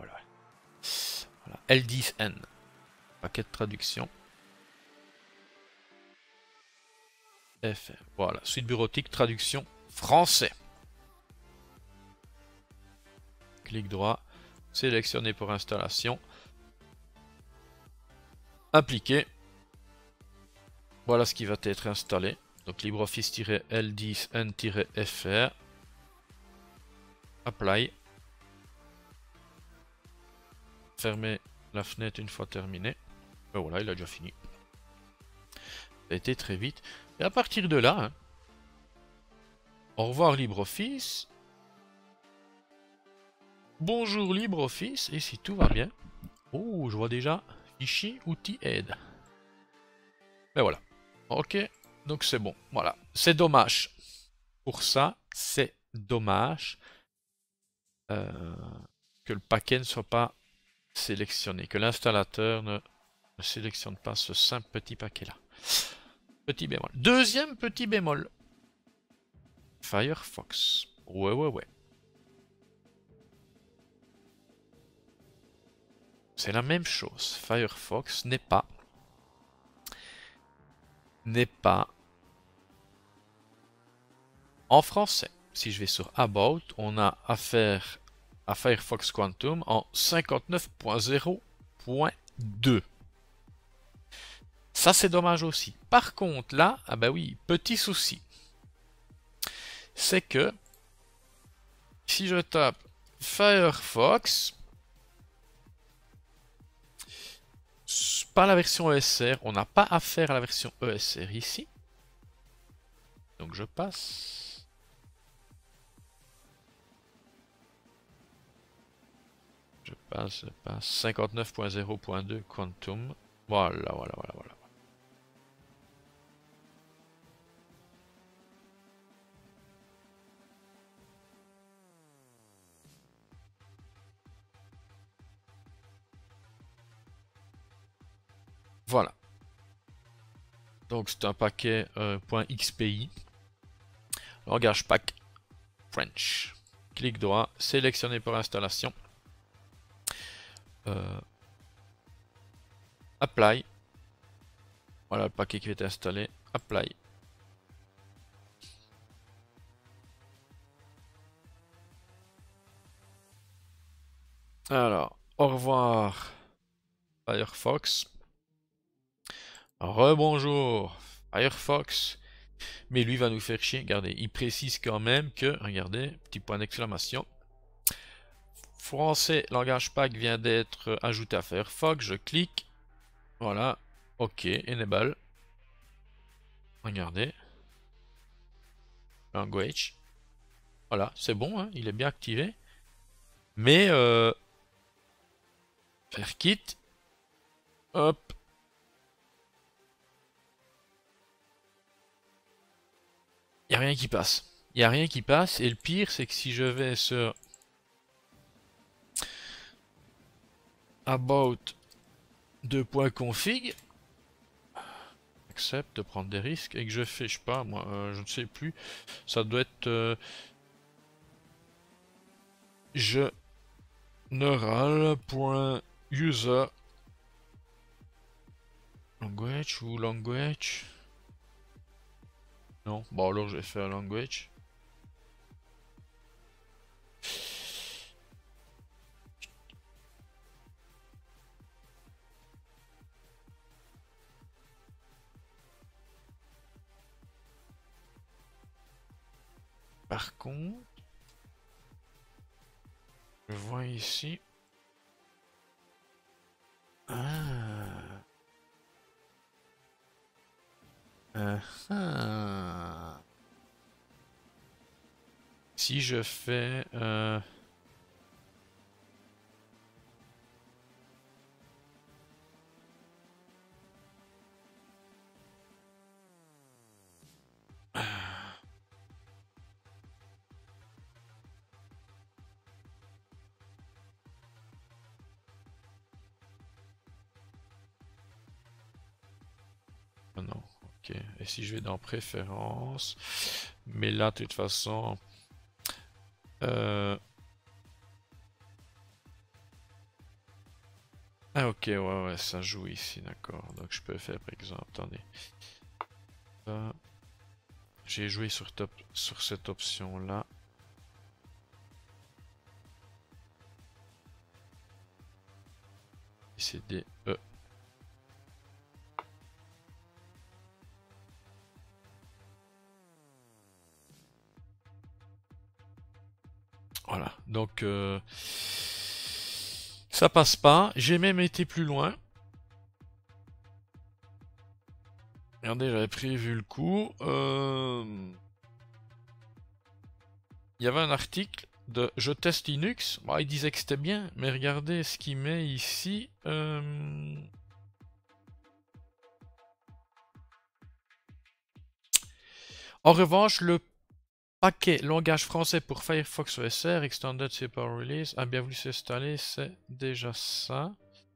L10N. Paquet de traduction. FM. Voilà, suite bureautique, traduction français. Clic droit, sélectionner pour installation. Appliquer. Voilà ce qui va être installé. Donc LibreOffice-L10N-FR. Apply. Fermer la fenêtre une fois terminé. Ben voilà, il a déjà fini. Ça a été très vite. Et à partir de là, hein, au revoir LibreOffice. Bonjour LibreOffice. Et si tout va bien. Oh, je vois déjà fichier outil aide. Ben voilà. Ok. Donc c'est bon. Voilà. C'est dommage. Pour ça, c'est dommage que le paquet ne soit pas sélectionné. Que l'installateur ne sélectionne pas ce simple petit paquet-là. Petit bémol. Deuxième petit bémol. Firefox. Ouais. C'est la même chose. Firefox n'est pas en français. Si je vais sur About, on a affaire à Firefox Quantum en 59.0.2. Ça, c'est dommage aussi. Par contre, là, ah bah oui, petit souci. C'est que si je tape Firefox, pas la version ESR, on n'a pas affaire à la version ESR ici. Donc je passe. Je passe 59.0.2 Quantum. Voilà. Voilà. Donc c'est un paquet .xpi. Langage pack French. Clic droit, sélectionner pour installation. Apply. Voilà le paquet qui va être installé. Apply. Alors, au revoir Firefox. Rebonjour Firefox. Mais lui va nous faire chier. Regardez, il précise quand même que, regardez, petit point d'exclamation. Français langage pack vient d'être ajouté à Firefox. Je clique. Voilà. OK. Enable. Regardez. Language. Voilà. C'est bon, hein, il est bien activé. Mais, faire quitte. Hop. Il n'y a rien qui passe. Il n'y a rien qui passe. Et le pire, c'est que si je vais sur About 2.config, accepte de prendre des risques, et que je fais, je sais pas, moi, je ne sais plus, ça doit être general.user language ou language. Non, bon alors je vais faire language. Par contre, je vois ici. Ah. Ah. Si je fais ah non, ok. Et si je vais dans préférences, mais là, de toute façon, ah ok, ouais, ça joue ici, d'accord. Donc je peux faire par exemple, attendez. J'ai joué sur cette option-là. Et c'est des E. Voilà, donc ça passe pas. J'ai même été plus loin. Regardez, j'avais prévu le coup. Il y avait un article de Je teste Linux. Bon, il disait que c'était bien, mais regardez ce qu'il met ici. En revanche, le paquet langage français pour Firefox OSR, Extended Super Release, a bien voulu s'installer, c'est déjà ça.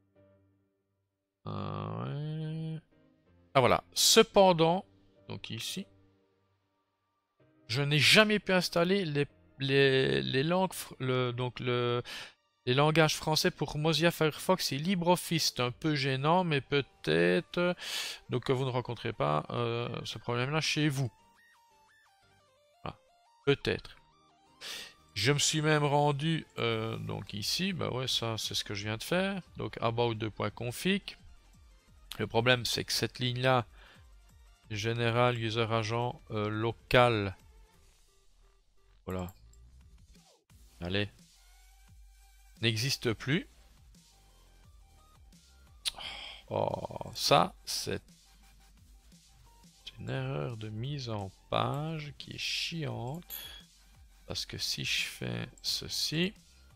Ouais. Ah voilà. Cependant, donc ici, je n'ai jamais pu installer les langues, les langages français pour Mozilla Firefox et LibreOffice. C'est un peu gênant, mais peut-être donc que vous ne rencontrez pas ce problème-là chez vous. Ah, peut-être. Je me suis même rendu donc ici, bah ouais, ça c'est ce que je viens de faire. Donc about 2.config. Le problème c'est que cette ligne-là, général user agent local, voilà, allez, n'existe plus. Oh, ça c'est une erreur de mise en page qui est chiante. Parce que si je fais ceci,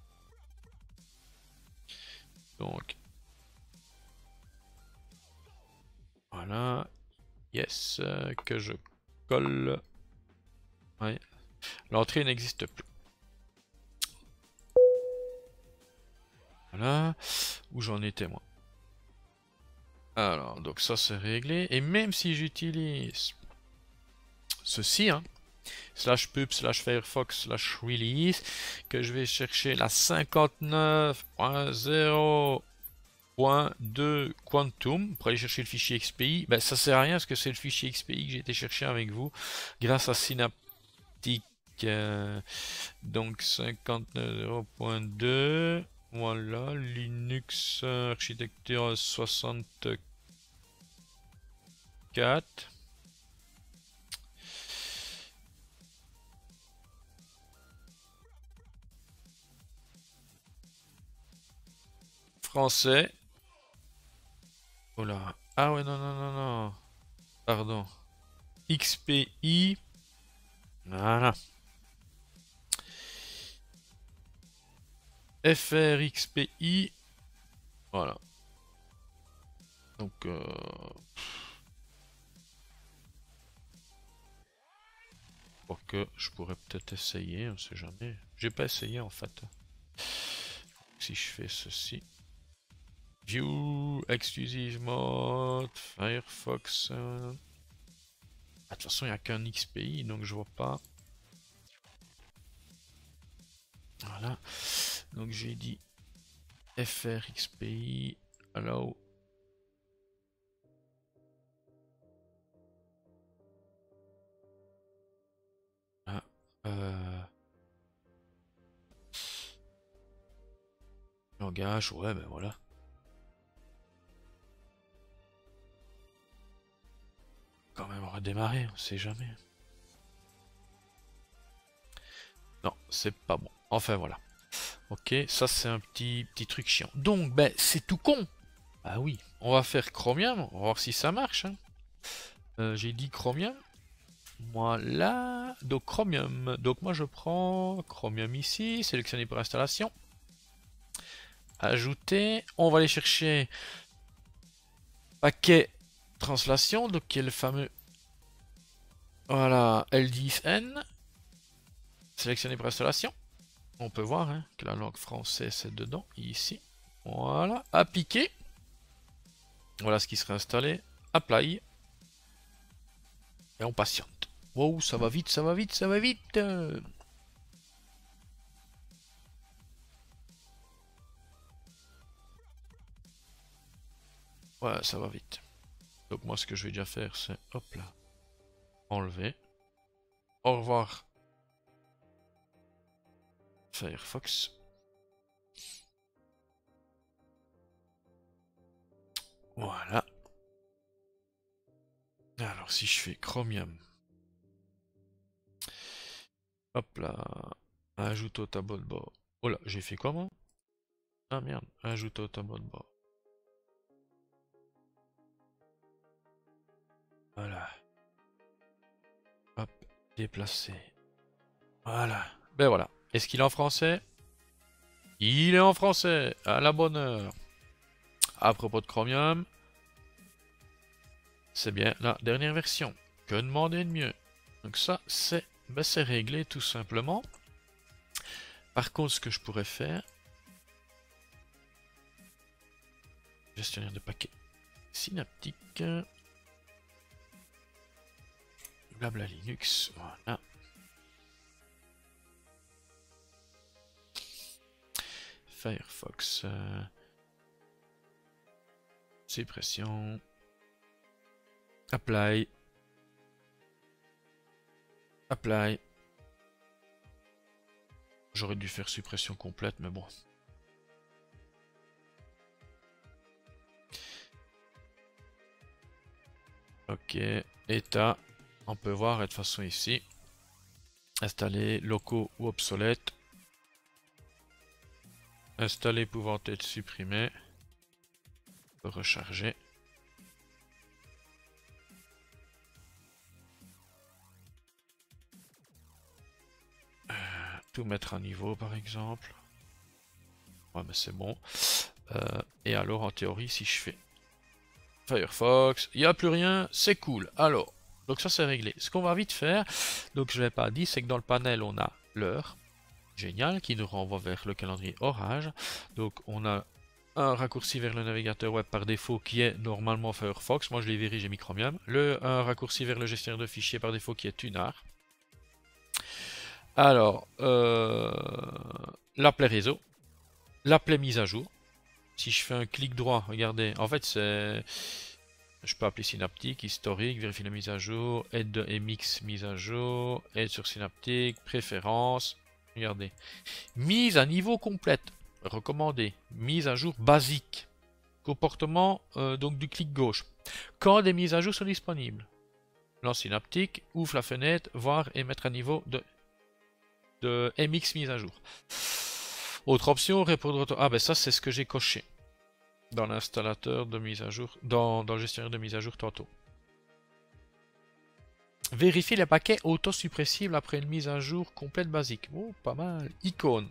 donc voilà, yes, que je colle. Ouais. L'entrée n'existe plus. Voilà, où j'en étais moi. Alors, donc ça c'est réglé. Et même si j'utilise ceci, hein, /pub /firefox /release, que je vais chercher la 59.0.2 Quantum pour aller chercher le fichier XPI, ben ça sert à rien parce que c'est le fichier XPI que j'ai été chercher avec vous grâce à Synaptic. Donc 59.0.2, voilà, Linux architecture 64. Français. Oh là. Ah ouais, non, non, non, non. Pardon. XPI. Voilà. FRXPI. Voilà. Donc, que je pourrais peut-être essayer, on sait jamais. J'ai pas essayé en fait. Si je fais ceci. View, exclusive mode, Firefox. Ah, de toute façon, il n'y a qu'un XPI, donc je vois pas. Voilà. Donc j'ai dit FRXPI. Allow. Ah, langage, ouais, ben voilà. Quand même redémarrer, on sait jamais. Non, c'est pas bon. Enfin voilà. Ok, ça c'est un petit truc chiant. Donc, ben c'est tout con. Ah oui, on va faire Chromium, on va voir si ça marche. Hein. J'ai dit Chromium. Voilà, donc Chromium. Donc moi je prends Chromium ici, sélectionner pour installation. Ajouter. On va aller chercher paquet translation, donc qui est le fameux. Voilà, L10N. Sélectionner pour installation. On peut voir hein, que la langue française est dedans, ici. Voilà, appliquer. Voilà ce qui sera installé. Apply. Et on patiente. Wow, ça va vite, ça va vite, ça va vite. Ouais, ça va vite. Donc moi ce que je vais déjà faire c'est hop là. Enlever. Au revoir. Firefox. Voilà. Alors si je fais Chromium. Hop là. Ajoute au tableau de bord. Oh là, j'ai fait comment? Ah merde, ajoute au tableau de bord. Voilà. Hop, déplacer. Voilà. Ben voilà. Est-ce qu'il est en français? Il est en français, à la bonne heure. À propos de Chromium, c'est bien la dernière version. Que demander de mieux? Donc ça, c'est réglé tout simplement. Par contre, ce que je pourrais faire... Gestionnaire de paquets synaptique. Blabla Linux, voilà. Firefox. Suppression. Apply. Apply. J'aurais dû faire suppression complète, mais bon. Ok, état. On peut voir, et de toute façon ici. Installer locaux ou obsolètes. Installer pouvant être supprimé. Recharger. Tout mettre à niveau par exemple. Ouais mais c'est bon. Et alors en théorie si je fais Firefox, il n'y a plus rien, c'est cool. Alors, donc ça c'est réglé. Ce qu'on va vite faire, donc je ne l'ai pas dit, c'est que dans le panel on a l'heure. Génial, qui nous renvoie vers le calendrier orage. Donc on a un raccourci vers le navigateur web par défaut qui est normalement Firefox. Moi je l'ai viré, j'ai mis Chromium. Un raccourci vers le gestionnaire de fichiers par défaut qui est Tunar. Alors, l'applet réseau, l'applet mise à jour. Si je fais un clic droit, regardez, en fait c'est... Je peux appeler synaptique, historique, vérifier la mise à jour, aide de MX mise à jour, aide sur synaptique, préférences. Regardez. Mise à niveau complète. Recommandé. Mise à jour basique. Comportement donc du clic gauche. Quand des mises à jour sont disponibles. Lance synaptique, ouvre la fenêtre, voir et mettre à niveau de MX mise à jour. Autre option, répondre... Ah ben ça c'est ce que j'ai coché. Dans l'installateur de mise à jour, dans le gestionnaire de mise à jour tantôt. Vérifier les paquets auto-suppressibles après une mise à jour complète basique. Oh, pas mal. Icône.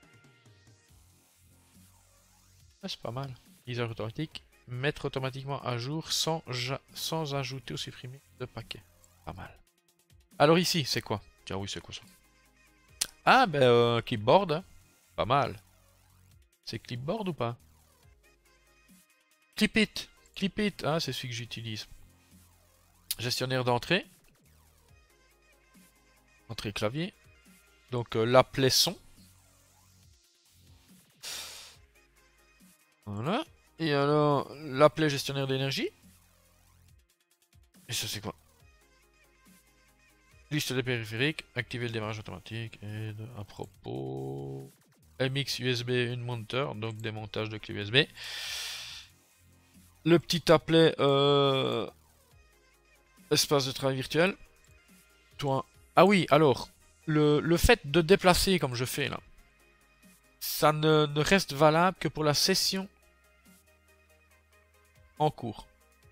Ah, c'est pas mal. Mise à jour automatique. Mettre automatiquement à jour sans ajouter ou supprimer de paquets. Pas mal. Alors ici, c'est quoi? Tiens, oui, c'est quoi ça? Ah, ben, clipboard. Hein. Pas mal. C'est clipboard ou pas? Clipit. Clipit. Ah, c'est celui que j'utilise. Gestionnaire d'entrée. Entrée clavier. Donc, l'applet son. Voilà. Et alors, l'applet gestionnaire d'énergie. Et ça, c'est quoi? Liste des périphériques. Activer le démarrage automatique. Et à propos... MX USB, une monteur. Donc, démontage de clé USB. Le petit applet espace de travail virtuel. Toi. Ah oui, alors, le fait de déplacer comme je fais là, ça ne reste valable que pour la session en cours.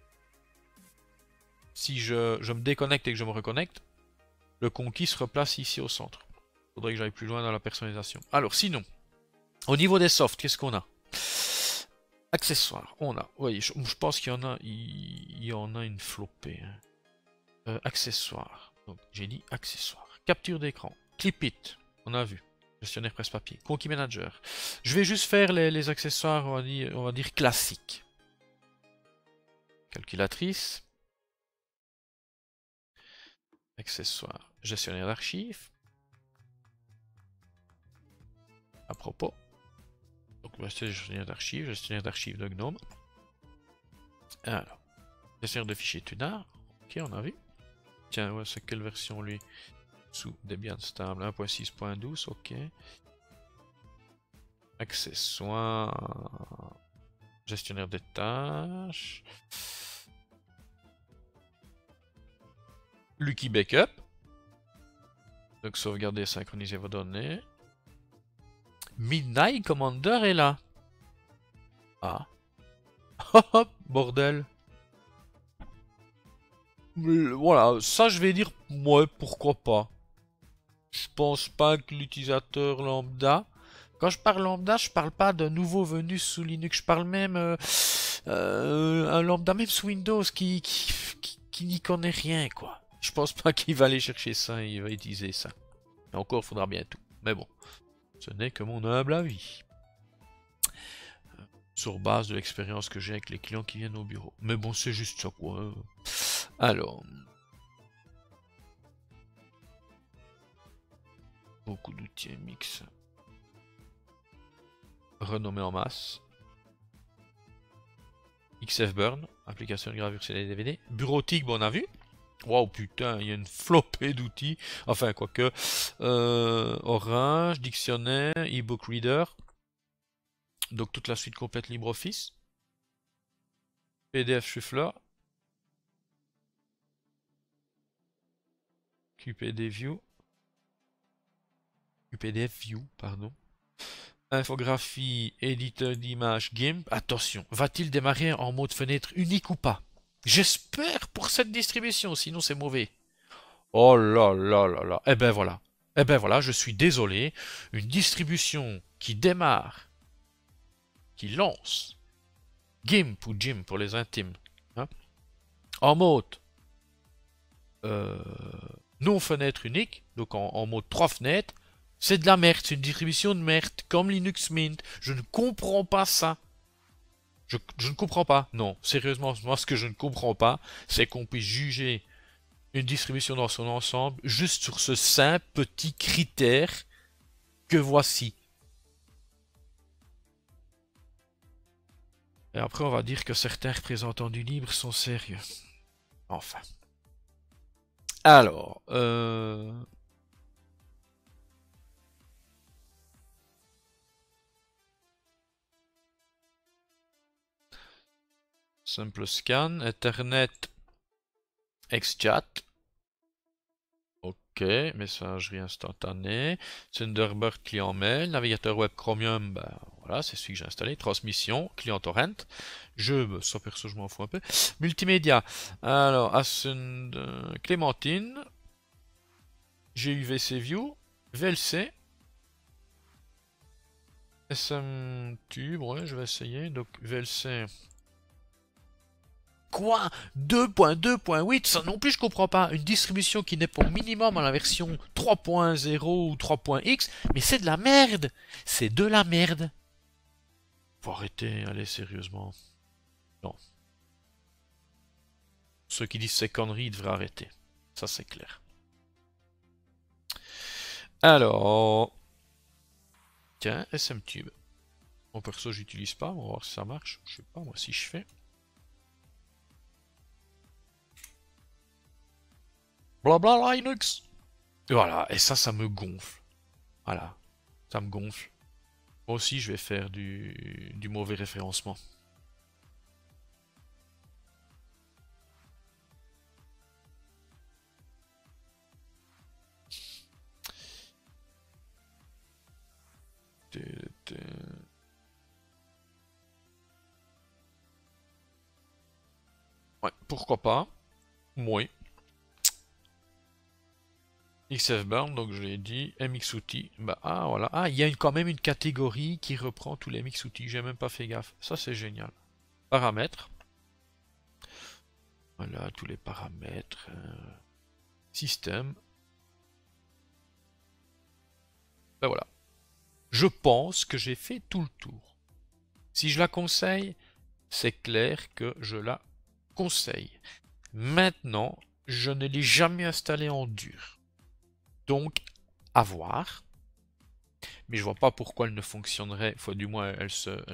Si je me déconnecte et que je me reconnecte, le conquis se replace ici au centre. Il faudrait que j'aille plus loin dans la personnalisation. Alors sinon, au niveau des softs, qu'est-ce qu'on a? Accessoires, on a. Oui, je pense qu'il y en a une flopée. Hein. Accessoires. Donc j'ai dit accessoires. Capture d'écran. Clipit, on a vu. Gestionnaire presse-papier. Conquis Manager. Je vais juste faire les accessoires, on va dire classiques. Calculatrice. Accessoires. Gestionnaire d'archives. À propos. Donc c'est gestionnaire d'archives de GNOME. Alors. Gestionnaire de fichiers Tunar. Ok, on a vu. Tiens, ouais, c'est quelle version lui? Sous Debian stable 1.6.12, ok. Accessoires. Gestionnaire des tâches. Lucky Backup. Donc sauvegarder et synchroniser vos données. Midnight Commander est là. Ah. Hop, bordel. Voilà, ça je vais dire, ouais, pourquoi pas. Je pense pas que l'utilisateur lambda... Quand je parle lambda, je parle pas de nouveau venu sous Linux. Je parle même un lambda même sous Windows qui n'y connaît rien, quoi. Je pense pas qu'il va aller chercher ça et il va utiliser ça. Et encore, il faudra bien tout. Mais bon, ce n'est que mon humble avis. Sur base de l'expérience que j'ai avec les clients qui viennent au bureau. Mais bon, c'est juste ça, quoi. Alors... Beaucoup d'outils MX. Renommé en masse. XF Burn, application de gravure sur les DVD. Bureautique, bon, on a vu. Waouh, putain, il y a une flopée d'outils. Enfin, quoique. Orange, Dictionnaire, eBook Reader. Donc, toute la suite complète LibreOffice. PDF Shuffler. QPD View. QPDF View, pardon. Infographie, éditeur d'image, GIMP. Attention, va-t-il démarrer en mode fenêtre unique ou pas? J'espère pour cette distribution, sinon c'est mauvais. Oh là là là là. Eh ben voilà. Eh ben voilà, je suis désolé. Une distribution qui démarre, qui lance, GIMP ou GIMP pour les intimes, hein, en mode non fenêtre unique, donc en mode 3 fenêtres, c'est de la merde, c'est une distribution de merde, comme Linux Mint. Je ne comprends pas ça. Je ne comprends pas. Non, sérieusement, moi ce que je ne comprends pas, c'est qu'on puisse juger une distribution dans son ensemble juste sur ce simple petit critère que voici. Et après, on va dire que certains représentants du libre sont sérieux. Enfin. Alors, simple scan, Internet, XChat. Ok, messagerie instantanée, Thunderbird client mail, navigateur web Chromium, ben voilà, c'est celui que j'ai installé, transmission, client torrent, jeu, ça perso je m'en fous un peu, multimédia, alors Clémentine, j'ai eu VC View, VLC, SMTube, ouais je vais essayer, donc VLC... Quoi? 2.2.8, ça non plus je comprends pas. Une distribution qui n'est pas au minimum à la version 3.0 ou 3.x, mais c'est de la merde. C'est de la merde. Faut arrêter, allez sérieusement. Non. Ceux qui disent ces conneries, ils devraient arrêter. Ça c'est clair. Alors... Tiens, SMTube. Mon perso j'utilise pas, on va voir si ça marche. Je sais pas moi si je fais. Blabla Linux. Voilà, et ça me gonfle. Voilà, ça me gonfle. Moi aussi, je vais faire du mauvais référencement. Ouais, pourquoi pas. Oui. XFBurn, donc je l'ai dit. MXOutils. Bah, ah, voilà. Ah, il y a quand même une catégorie qui reprend tous les MXOutils. J'ai même pas fait gaffe. Ça, c'est génial. Paramètres. Voilà, tous les paramètres. Système. Ben voilà. Je pense que j'ai fait tout le tour. Si je la conseille, c'est clair que je la conseille. Maintenant, je ne l'ai jamais installée en dur. Donc, à voir. Mais je vois pas pourquoi elle ne fonctionnerait, enfin du moins elle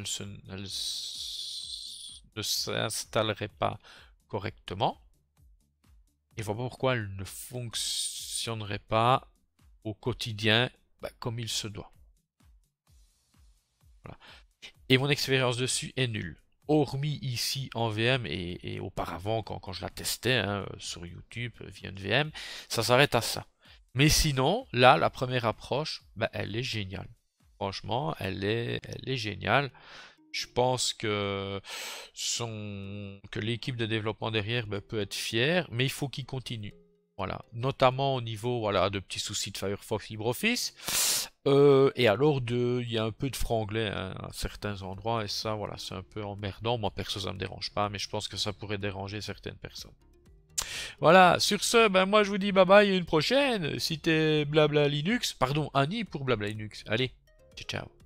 ne s'installerait pas correctement. Et je vois pas pourquoi elle ne fonctionnerait pas au quotidien comme il se doit. Voilà. Et mon expérience dessus est nulle. Hormis ici en VM et auparavant quand je la testais hein, sur YouTube via une VM, ça s'arrête à ça. Mais sinon, là, la première approche, elle est géniale. Franchement, elle est géniale. Je pense que l'équipe de développement derrière peut être fière, mais il faut qu'il continue. Voilà, notamment au niveau voilà de petits soucis de Firefox LibreOffice. Et alors il y a un peu de franglais hein, à certains endroits et ça voilà c'est un peu emmerdant. Moi perso ça me dérange pas, mais je pense que ça pourrait déranger certaines personnes. Voilà, sur ce, moi je vous dis bye bye et une prochaine. Si t'es Blabla Linux, pardon Annie pour Blabla Linux. Allez, ciao ciao.